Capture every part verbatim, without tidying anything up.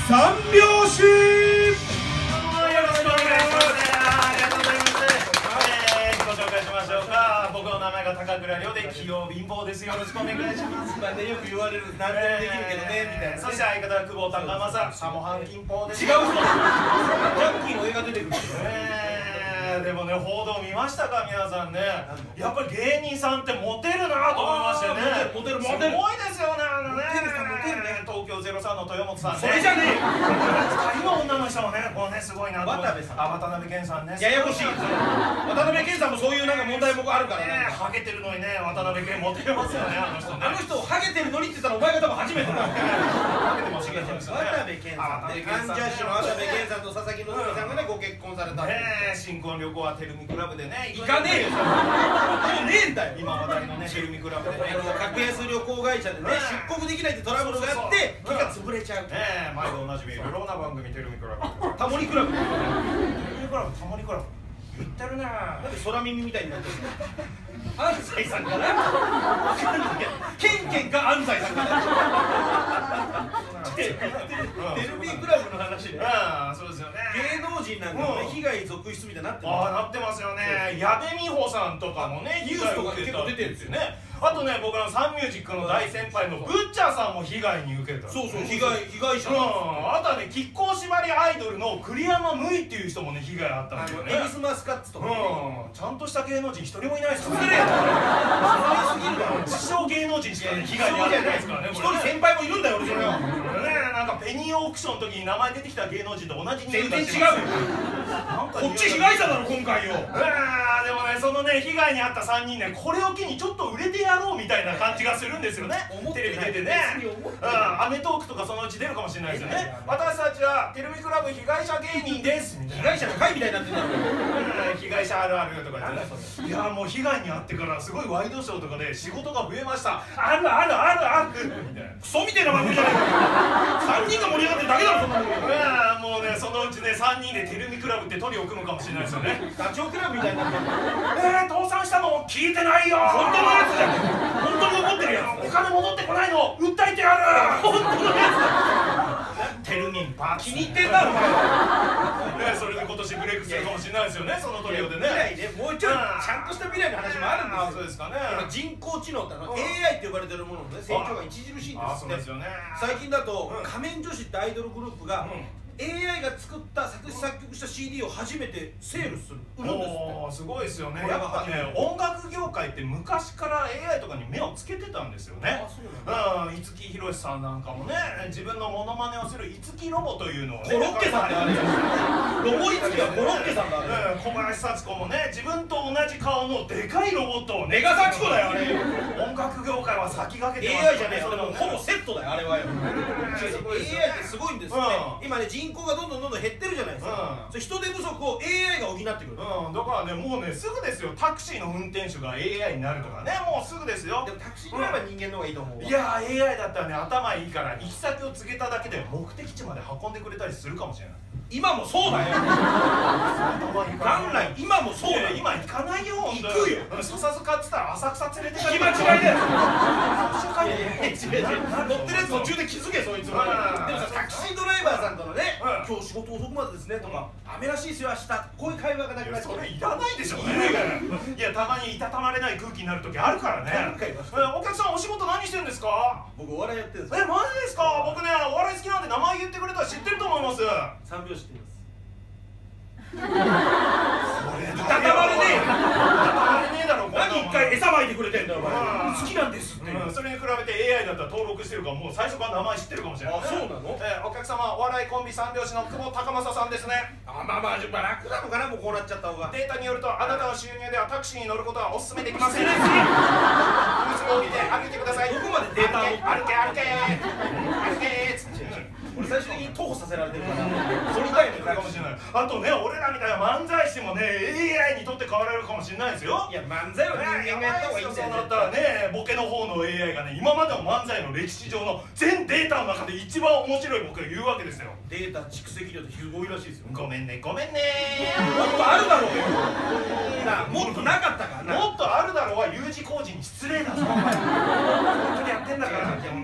三拍子。よろしくお願いします。 ありがとうございます。えー、ご紹介しましょうか。僕の名前が高倉涼で器用貧乏です。よろしくお願いします。 まあね、よく言われる、何でもできるけどね、みたいなね。 そして相方は久保孝正、サモハン金峰です。 違う人。ジャッキーの映画出てくる。 えー、でもね、報道見ましたか皆さんね。やっぱり芸人さんってモテるなと思いましてね。 モテるモテるモテる。 すごいですよね、あのね。 モテる人モテるね。 東京ゼロさんの豊本さんね。 それじゃねえよ。 二人の女の人もね、こうね、すごいなと思って。 渡部さん。 あ、渡辺謙さんね。 ややこしい。渡辺謙さんもそういうなんか問題もあるからね。 ハゲてるのにね、渡辺謙モテますよね、あの人ね。 あの人ハゲてるのにって言ったらお前が多分初めてだ。 ハゲてますよね。 渡部謙さんで、アンジャッシュの渡部謙さんと佐々木希さんがね、ご結婚された。 ねえ、新婚旅行はテルミクラブでね。 行かねえよ。もうねえんだよ。 今話題のね、テルミクラブでね。 格安旅行会社でね、出国できないってトラブルがあって、結果潰れちゃう。 ねえ、毎度おなじみ、いろんな番組テルミクラブ。 タモリクラブ。 テルミクラブ、タモリクラブ。言ってるね。 なんで空耳みたいになってるの。安西さんかな。わかんないけど、ケンケンか安西さんかな。テルミクラブの話で。 ああ、そうですよね。 芸能人なんかもね、被害続出みたいになってる。 ああ、なってますよね。矢部美穂さんとかもね、 ニュースとか結構出てるんですよね。 あとね、僕らのサンミュージックの大先輩のブッチャーさんも被害に受けた。 そうそう、被害被害者。 うん、あとはね、亀甲縛りアイドルの栗山無衣っていう人もね、被害あったんですよね。 エビスマスカッツとか。 うん、ちゃんとした芸能人一人もいないですからね。 失礼だろ。すぎるだろ。 自称芸能人しか被害に遭ってないですからね。 一人先輩もいるんだよ、俺それは。 ね、なんかペニーオークションの時に名前出てきた芸能人と同じ全然違うよ。こっち被害者だろ今回よ。 ああ、でもね、そのね、被害に遭ったさんにんね、これを機にちょっと売れてやろうみたいな感じがするんですよね。テレビ出てね。うん、アメトークとかそのうち出るかもしれないですよね。私たちはテレビクラブ被害者芸人ですみたいな。 被害者の会みたいになってんだろ。 被害者あるあるとか言ってね。いや、もう被害に遭ってからすごいワイドショーとかで仕事が増えました。あるあるあるあるみたいな。 クソみたいな番組じゃないか。さんにんが盛り上がってるだけだろそんなの。 もうね、そのうちね、さんにんでテルミクラブってトリを組むかもしれないですよね。 ダチョウクラブみたいになってる。 えー、倒産したの聞いてないよ。 本当のやつじゃん。本当に怒ってるやつ。 お金戻ってこないの訴えてやる。 本当のやつだ。 テルミンパ気に入ってんだろお前は。 ね、それで今年ブレイクするかもしれないですよね、そのトリオでね。 未来ね、もうちょいちゃんとした未来の話もあるんですよ。 そうですかね。 人工知能ってあの エーアイ って呼ばれてるもののね、成長が著しいんですって。最近だと仮面女子ってアイドルグループがエーアイ が作った作詞作曲した シーディー を初めてセールする売るんですって。 すごいですよね。やっぱね、音楽業界って昔から エーアイ とかに目をつけてたんですよね。うん、五木ひろしさんなんかもね、自分のモノマネをする五木ロボというのをね、 コロッケさんってあれロボ五木はコロッケさんだあれ。 小林幸子もね、自分と同じ顔のでかいロボットをね、 メガ幸子だよあれ。 音楽業界は先駆けてます。エーアイ じゃねえ、それもほぼセットだよあれはよ。エーアイ ってすごいんですって。今ね、人口がどんどんどんどん減ってるじゃないですか。それ人手不足を エーアイ が補ってくる。 うん、だからね、もうね、すぐですよ。タクシーの運転手が エーアイ になるとかね、もうすぐですよ。 でもタクシードライバー人間の方がいいと思う。 いやー、エーアイ だったらね、頭いいから行き先を告げただけで目的地まで運んでくれたりするかもしれない。 今もそうだよ。元来今もそうだよ。 今行かないよ。 行くよ。 笹塚っつったら浅草連れてか聞き間違いだよ。 違う違う、 乗ってるやつ途中で気づけそいつも。でもさ、タクシードライバーさんとのね、今日仕事遅くまでですねとか、雨らしいですよ明日、こういう会話がなくなっちゃう。 それいらないでしょ。いや、たまにいたたまれない空気になる時あるからね。お客さんお仕事何してるんですか？ 僕お笑いやってるんです。 え、マジですか？僕ね、お笑い好きなんで名前言ってくれたら知ってると思います。 三拍子って言います。 いたたまれねえよ。いたたまれねえだろ。 何一回餌まいてくれてんだよお前。好きなんですって。 それに比べて エーアイ だったら登録してるからもう最初から名前知ってるかもしれない。 あ、そうなの？ え、お客様、お笑いコンビ三拍子の久保孝正さんですね。 あ、まあまあ楽なのかな、もうこうなっちゃった方が。 データによるとあなたの収入ではタクシーに乗ることはお勧めできません。娘を見て歩いてください。 どこまでデータを歩け歩け歩けっつって。 俺最終的に徒歩させられてるからそれだよねかもしれない。あとね、俺らみたいな漫才師もね エーアイ にとって変わられるかもしれないですよ。 いや、漫才は人間がやった方がいいんだよ。 そうなったらね、ボケの方の エーアイ がね、今までの漫才の歴史上の全データの中で一番面白い僕が言うわけですよ。 データ蓄積量ってすごいらしいですよ。 ごめんねごめんね。 もっとあるだろうよ。もっとなかったからな。 もっとあるだろうは U 字工事に失礼だぞお前。本当にやってんだから。でもね、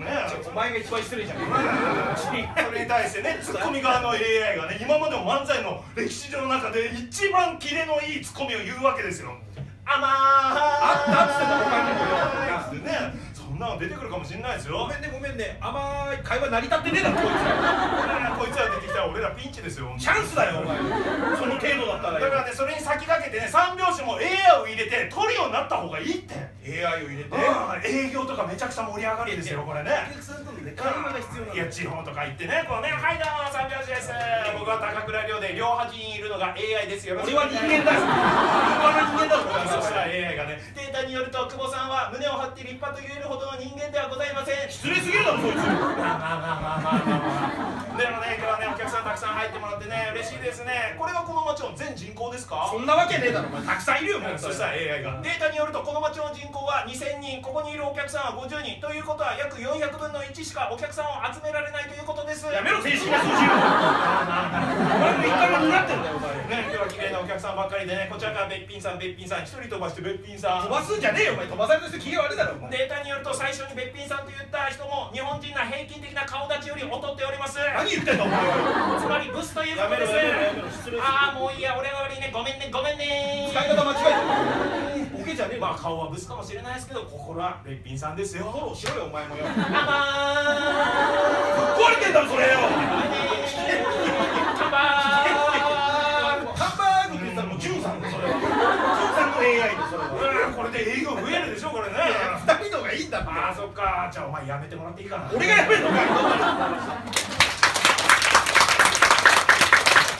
お前が一番失礼じゃん。 それに対してね、ツッコミ側の エーアイ がね、今までの漫才の歴史上の中で一番キレのいいツッコミを言うわけですよ。あまーあったっつってた他にもよね、そんなの出てくるかもしれないですよ。 ごめんねごめんね、甘い会話成り立ってねえだろこいこいつら出てきたら俺らピンチですよ。 つ。チャンスだよお前。その程度だったら。 だからね、それに先駆けてね、三拍子も エーアイ を入れてトリオになった方がいいって。 エーアイ を入れて営業とかめちゃくちゃ盛り上がるんですよこれね。 お客さんとのね会話が必要なんだ。 いや地方とか行ってね、こうね、はいどうも三拍子です、僕は高倉涼で両端にいるのが エーアイ ですよ。 俺は人間だよ。立派な人間だろ。 そしたら エーアイ がね、データによると久保さんは胸を張って立派と言えるほどの人間ではございません。 失礼すぎるだろそいつ。 まあまあまあまあまあまあまあでもね、今日はねお客さんたくさん入ってもらってね嬉しいですね。これはこの町の全人口ですか？ そんなわけねえだろお前。たくさんいるよもう。 そしたら エーアイ がデータによるとこの町の人口はにせんにん、ここにいるお客さんはごじゅうにんということは約よんひゃくぶんのいちしかお客さんを集められないということです。 やめろ正式な数字を。お前も一回も担ってんだよお前。 ね、今日は綺麗なお客さんばっかりでね、こちらからべっぴんさんべっぴんさん一人飛ばしてべっぴんさん飛ばすんじゃねえよお前。飛ばされた人気が悪いだろお前。 データによると最初にべっぴんさんと言った人も日本人な平均的な顔立ちより劣っております。 何言ってんだお前。 つまりブスということです。ああもういいや、俺が悪いね、ごめんねごめんね。 使い方間違えてる。ボケじゃねえ。 まあ顔はブスかもしれないですけど心はべっぴんさんですよ。 フォローしろよお前もよ。 あまー壊れてんだろそれよ。 カンバーハンバーグって言ったらもうじゅうさんだそれは。じゅうさんの エーアイ でそれは。 これで営業増えるでしょこれね。 ふたりのがいいんだって。 ああそっか、じゃあお前やめてもらっていいかな。 俺がやめるのかい。